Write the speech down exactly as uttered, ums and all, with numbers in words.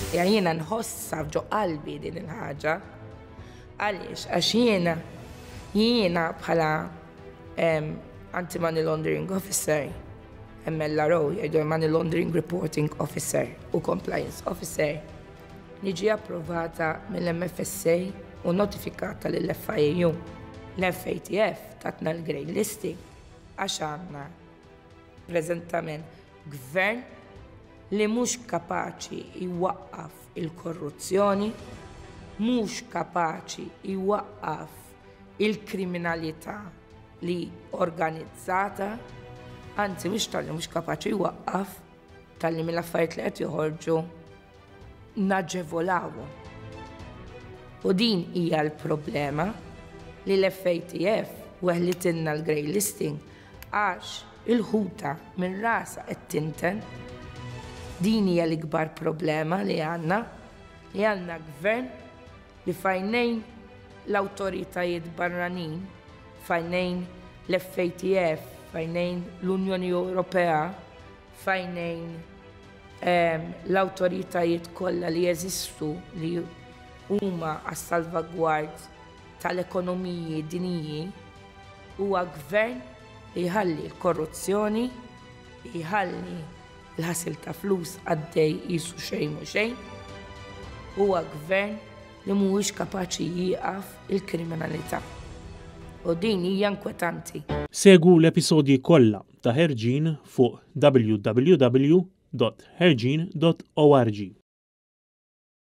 Ja jiena nħossa ġo qalbi din il-ħaġa. Għaliex, għax jiena jiena bħala um, anti-money laundering officer, M L R O, jgħidu money laundering reporting officer u compliance officer, niġi approvata mill-M F S A u notifikata lill-F I A U. L-F A T F tatna l-grey listing għax għandna preżentament gvern li mhux kapaċi iwaqqaf il-korruzzjoni, mhux kapaċi iwaqqaf il-kriminalità li organizzata, anzi mhux tal-li mhux kapaċi iwaqqaf tal-li mill-affarijiet li qed joħorġu naġevolawhom. U din hija l-problema li l-F A T F weħlitilna l-grey listing għax il-ħuta minn rasa qed tinten. Din hija l-ikbar problema li għandna, li għandna gvern li fajnejn l-awtoritajiet barranin, fajnejn l-F A T F, fajnejn l-Unjoni Ewropea, fajnejn um, l-awtoritajiet kollha li jeżistu li huma għas-salvagward tal-ekonomiji dinjiji, huwa gvern li jħalli l-korruzzjoni, jħalli l-ħasil ta' flus għaddej jisu xejn u xejn, huwa gvern li mhuwiex kapaċi jieqaf il-kriminalità. U din hija inkwetanti. Segwu l-episodji kollha ta' Ħerġin fuq w w w dot ħerġin dot org.